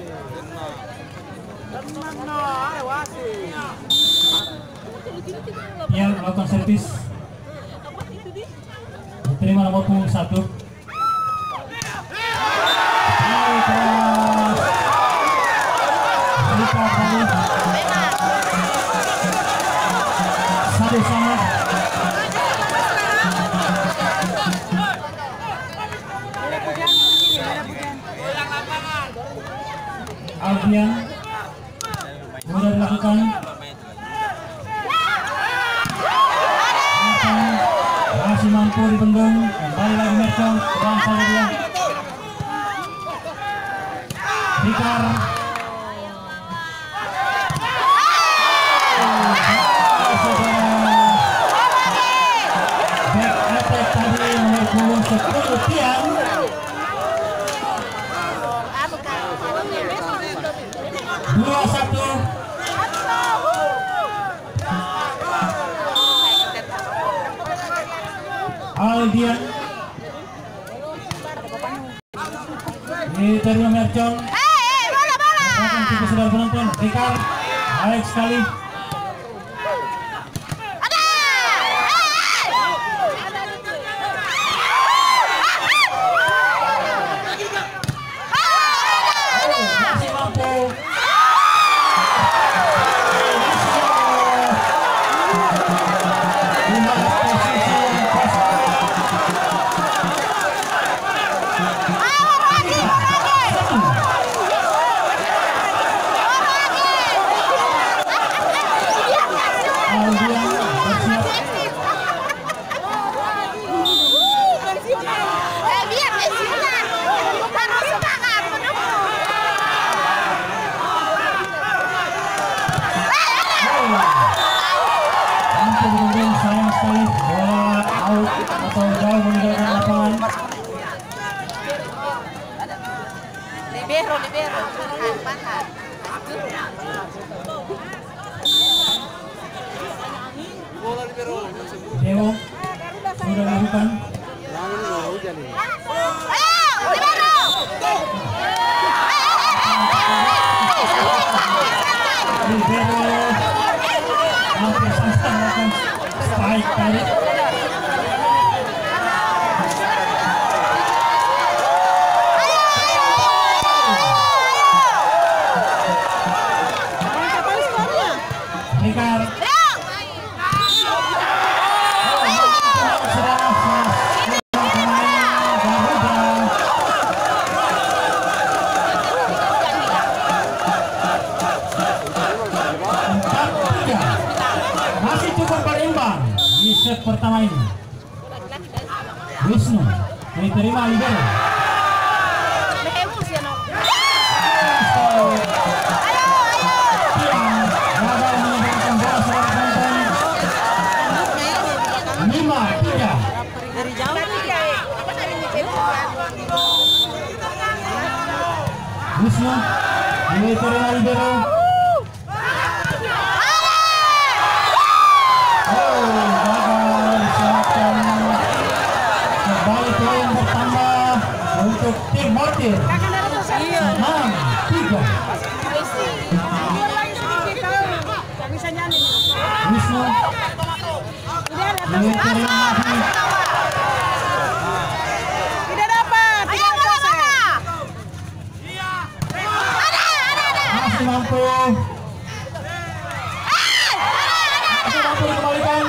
Yang melakukan servis diterima nomor punggung 1. Satu sama. Alfian sudah dilakukan. Masih mampu dibendung. Kembali lagi Mercon. Kurang saja dia. Rikar. Back attack tadi nomor punggung 10 Tian. Dua satu. Aldian diterima Mercon. Akan tiga saudara penonton. Rikar baik sekali. Masih mampu. Sayang sekali bola out atau jauh meninggalkan lapangan. Libero, pahan. Dewo sudah dilakukan. Libero hampir saja melakukan spike tadi. Rikar. Masih cukup berimbang di set pertama ini. Wisnu diterima libero. Gagal menyebabkan bola saudara penonton. 5-3. Dari jauh. Wisnu diterima libero. Kembali poin bertambah untuk tim Mortir. 6-3. Wisnu diterima lagi. Tidak dapat. Masih mampu. Masih mampu dikembalikan.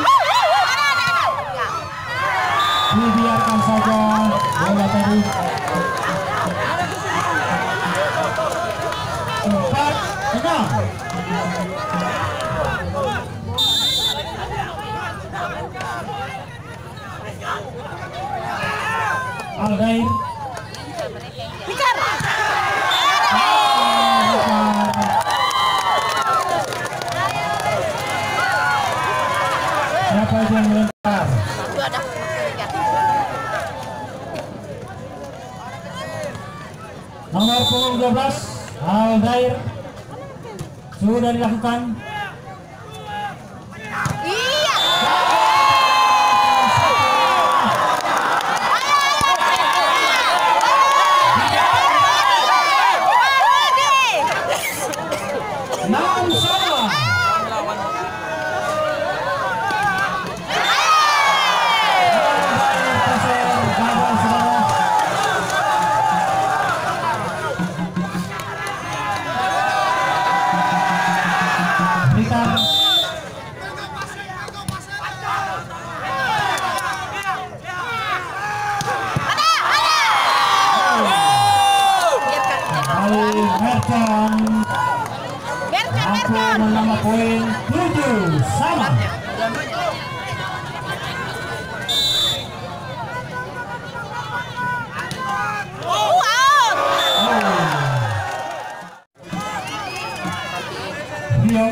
Dibiarkan saja bola tadi. 4-6. Aldair. Siapa yang melempar? Nomor punggung 12 Aldair sudah dilakukan. Mercon mampu menambah poin 7 sama. Rio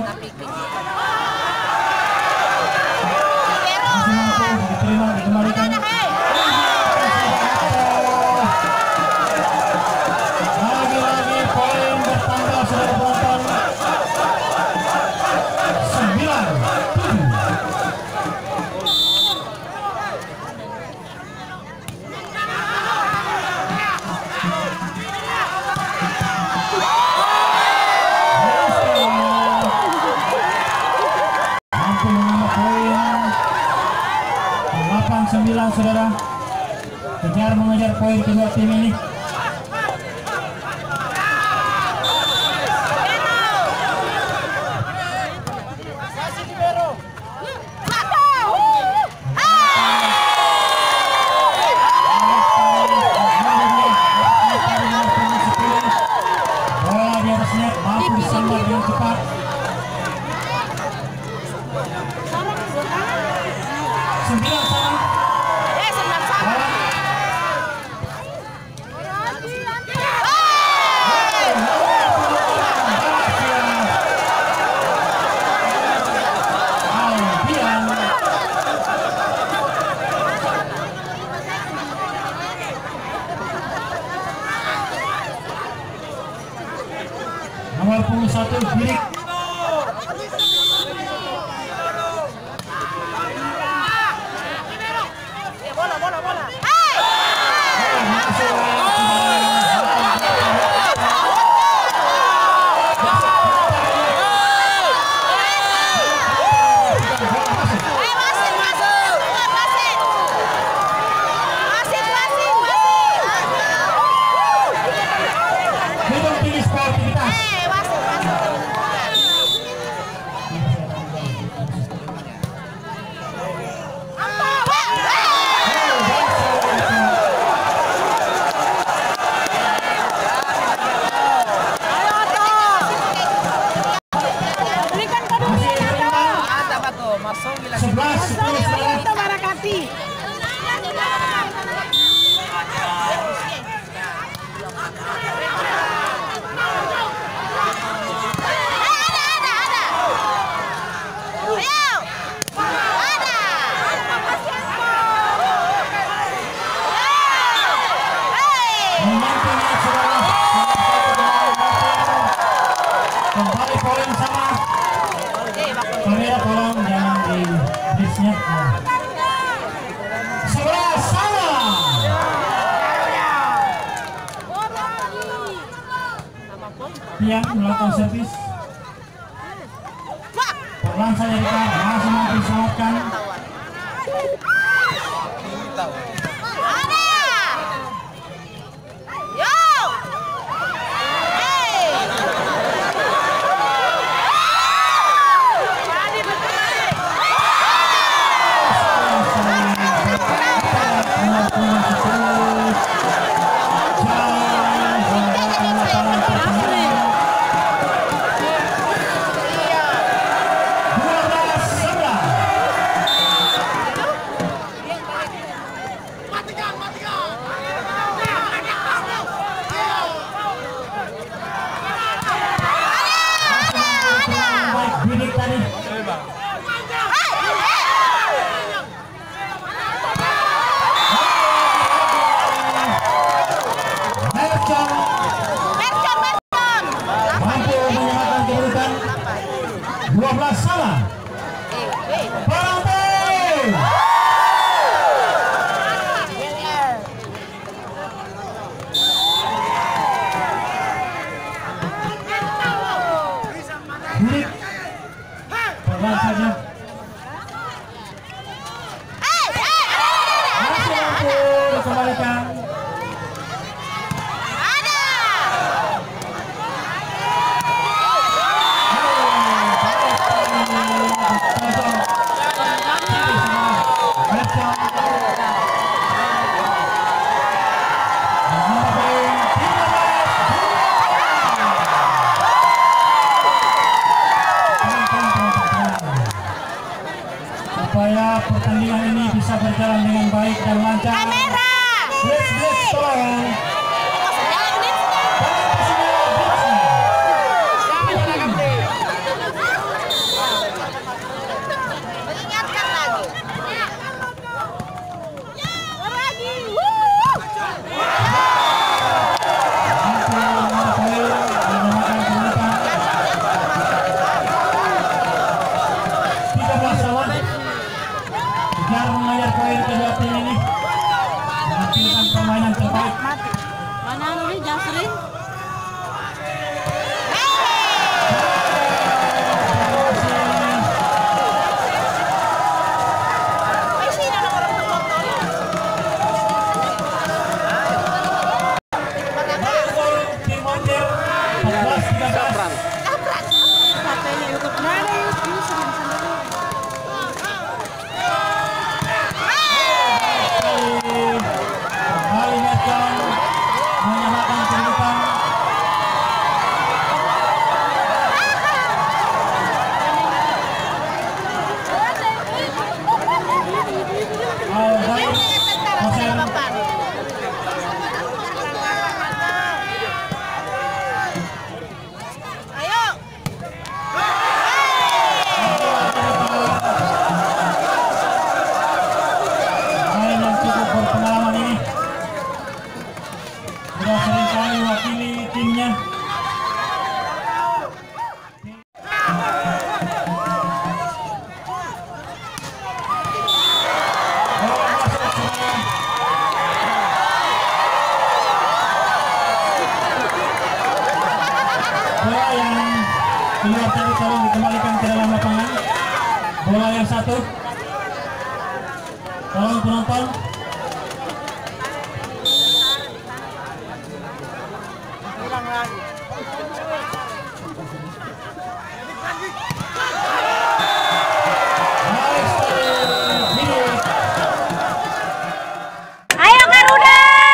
masih mampu diterima, dikembalikan. Lagi-lagi poin bertambah, saudara penonton. 9-7. Mampu menambah poin 8-9, saudara. Kejar mengejar poin kedua tim ini. Bola di atasnya mampu disambar dengan cepat. Sembilan sama. Nomor 21 Birik. Hidup tinggi sportivitas. Kembali poin sama. Kamera tolong jangan di brisnya. 11 sama. Tiang melakukan servis. Perlahan saja kita masih mampu diselamatkan. Bidik tadi. Mercon mampu menyamakan kedudukan 12 sama. Penonton Bidik perlahan saja masih mampu dikembalikan. bisa berjalan dengan baik dan lancar. Kamera. Blitz tolong. Ingatkan lagi. Lagi. Kejar mengejar poin kedua tim ini. Menampilkan permainan terbaik. Mana nih Jasrin? Tim Monjer 14-13. Kembali Netcon menyamakan kedudukan. Al-Zair Hussein. Ayo. Main yang cukup berpengalaman ini. Sudah seringkali wakili timnya. Bola masuk semua. Bola yang keluar tadi tolong dikembalikan ke dalam lapangan. Bola yang satu. Tolong penonton. Ayo Garuda.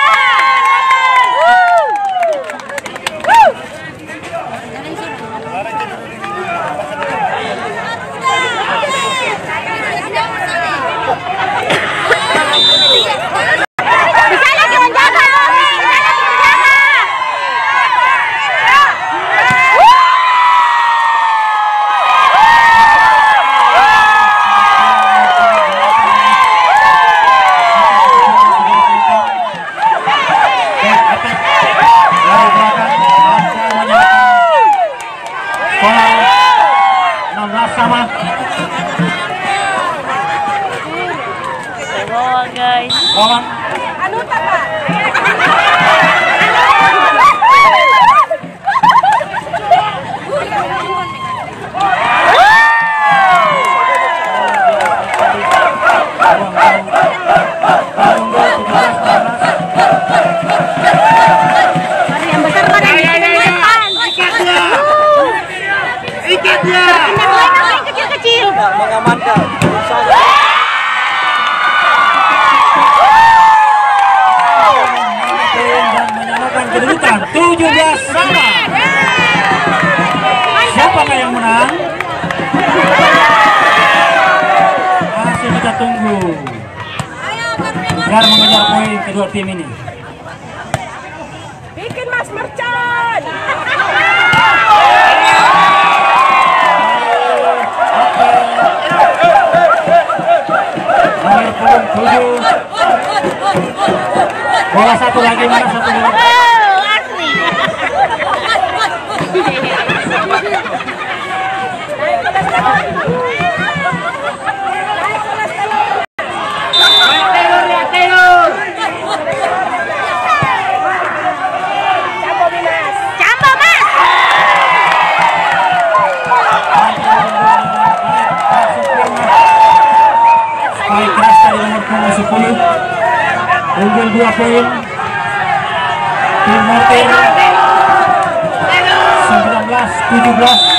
Bisa lagi menjaga. Sama. Bawa guys. Bawang. Anu tak Pak? Yang besar mana yang depan? Ikat dia. Yang kecil-kecil. Mengamankan. Dan menyamakan kedudukan 17 sama. Siapakah yang menang? Masih kita tunggu. Biar mengejar poin kedua tim ini. Bikin Mas Mercon. Nomor punggung 7. Bola satu lagi, mana satu lagi? Asli. Cambo Mas. Paling keras dari nomor punggung 10. Unggul 2 poin. Tim Monjer 19-17.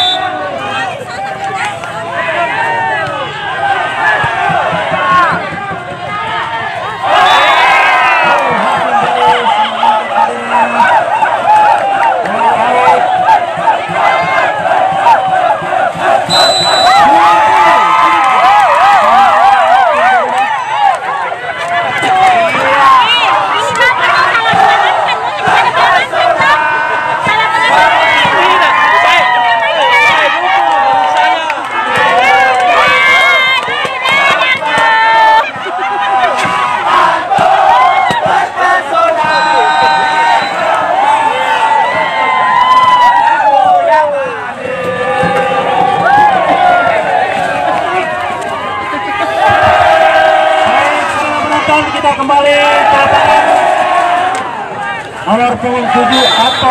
nomor punggung 7 atau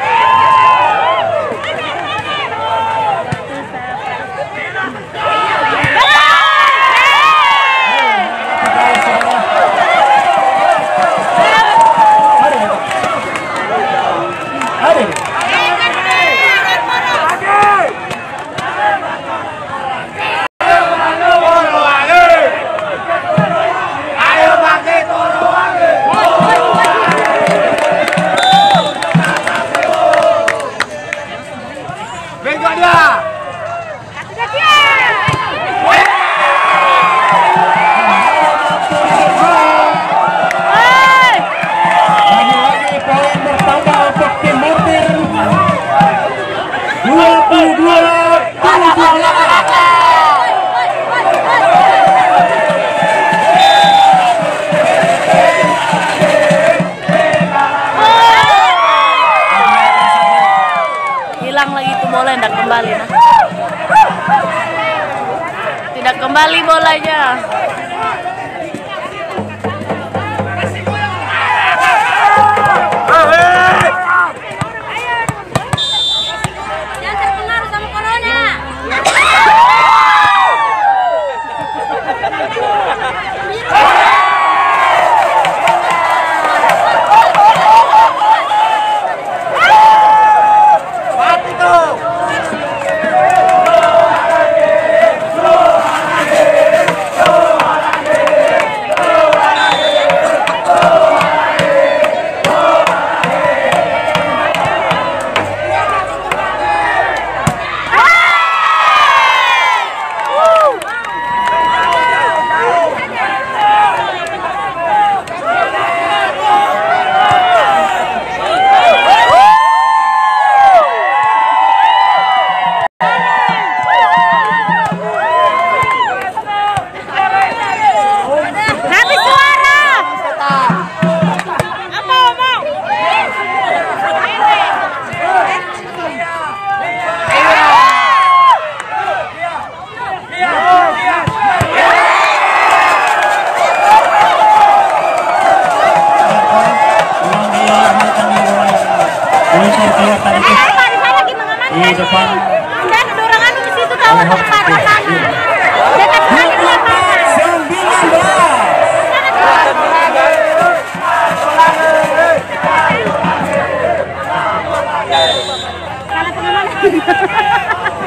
hilang lagi itu bola, tidak kembali nah. Tidak kembali bolanya. Jangan terpengaruh sama corona. di depan. Dan dorongan di situ tahu tempat sana. Dekat sekali di lapangan. 19. Salah pengaman.